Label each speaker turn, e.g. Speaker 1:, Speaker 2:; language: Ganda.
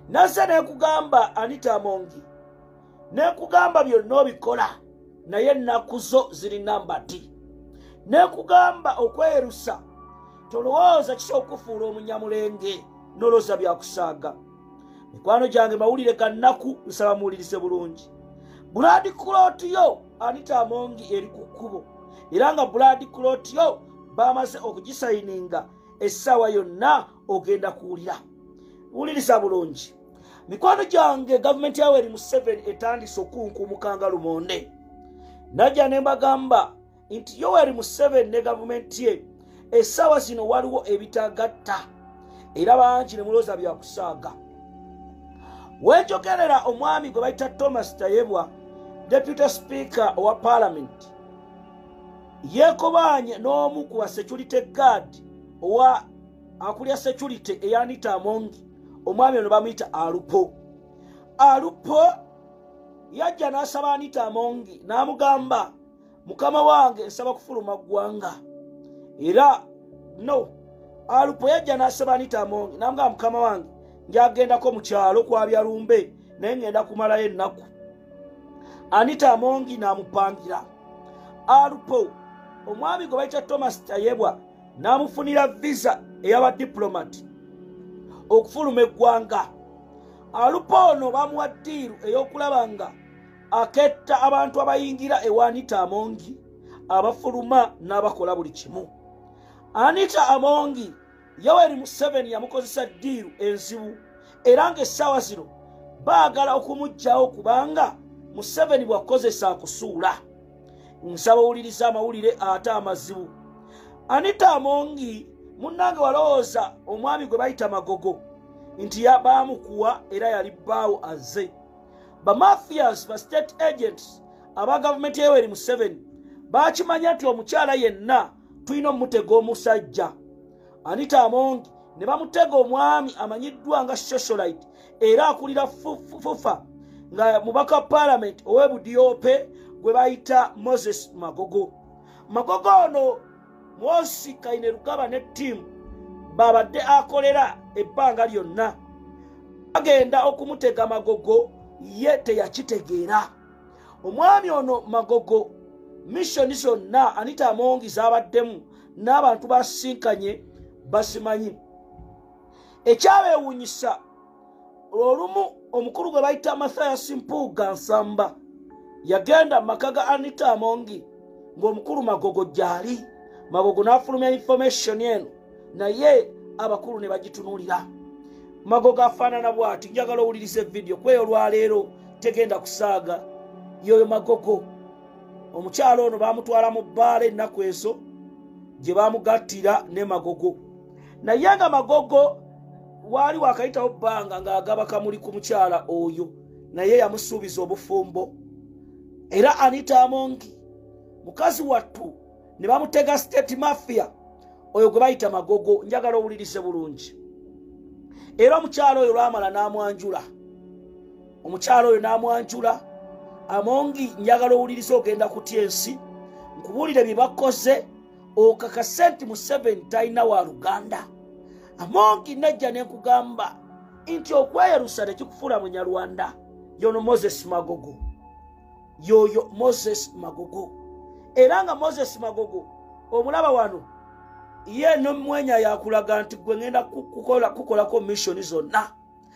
Speaker 1: Nasa nekugamba Anita Among nekugamba byonna obikola naye ennaku zo ziri namba D. Nekugamba okwerusa tolowooza kisokufuula omunyamulenge noloza byakusaaga. Mikwano gyange mawulire gannaku nsaba muwulirize bulungi. Blood clot yo Anita Among eri ku kkubo era nga blood clot yo bamaze okugisayininga essaawa yonna ogenda kuwulira. Wuliriza bulungi. Mikwano gyange gavumenti ya Yoweri Museveni etandise okunkumukanga lumonde. Najja ne mbagamba nti Yoweri Museveni ne gavumenti ye essaawa zino waliwo ebitagatta era bangi ne muloza byakusaaga. Wenjogerera omwami gwe bayita Thomas Tayebwa, Deputy Speaker owa Parliament, yeekobanye n'omu ku security guard owa akulya security eya Anita Among, omwami ono bamuyita Alupo. Alupo yajja n'asaba Anita Among n'amugamba, mukama wange nsaba kufuluma ggwanga. Era no, Alupo yajja n'asaba Anita Among n'amugamba, mukama wange njagendako mu kyalo kwabya lumbe naye ngenda kumalayo ennaku. Anita Among n'amupangira. Alupo omwami gwe bayita Thomas Tayebwa n'amufunira visa ey'aba diplomat okufuluma eggwanga. Alupo ono bamuwa ddiiru ey'okulaba nga aketta abantu abayingira ewa Anita Among abafuluma n'abakola buli kimu. Anita Among Yoweri Museveni yamukozesa ddiiru enzibu era ng'essaawa zino baagala okumuggyawo kubanga Museveni bw'akozesa akusuula. Nsaba owuliriza amawulire ate amazibu. Anita Among munnange walowooza omwami gwe bayita Magogo nti baamukuwa era yali bbaawo azze. Bamafias ba state agents aba gavumenti ya Yoweri Museveni baakimanya nti omukyala yenna tulina omutega omusajja. Anita Among ne bamutega omwami amanyiddwa nga socialite era akulira fufa nga mubaka wa Parliament ow'Ebudyope gwe bayita Moses Magogo. Magogo ono Mwosi Kainerugaba ne ttiimu babadde akolera ebbanga lyonna. Bagenda okumutega Magogo ye teyakitegeera. Omwami ono Magogo mission zonna Anita Among z'abaddemu n'abantu basinkanye basimanyi. Ekyabeewuunyisa olumu omukulu gwe bayita Mathias Mpuuga Nsamba yagenda mu maka ga Anita Among ng'omukulu Magogo gyali. Magogo n'afulumya information eno naye abakulu ne bagitunuulira. Magogo afaanana bw'ati. Njagala owuliriza video kweyo olwaleero tegenda kusaaga. Yoyo Magogo omukyalo ono baamutwala mu bbaala ennaku ezo gye baamugattira ne Magogo. Naye nga Magogo waali wakayitawo bbanga ng'agaba kamuli ku mukyala oyo naye yamusuubiza obufumbo. Era Anita Among mukazi wattu ne bamutega state mafia oyo gwe bayita Magogo. Njagala owulirize bulungi. Era omukyalo oyo lwamala n'amwanjula. Omukyalo oyo n'amwanjula. Among njagala owulirize ogenda kutya ensi. Nkubuulire bye bakoze okakase nti Museveni talina wa Luganda. Among nejja nenkugamba nti okweyerusa tekikufuula munyarwanda. Yono Moses Magogo. Yoyo Moses Magogo. Era nga Moses Magogo omulaba wano ye n'omwenya yakulaga nti gwe ngenda kukolako mission zonna.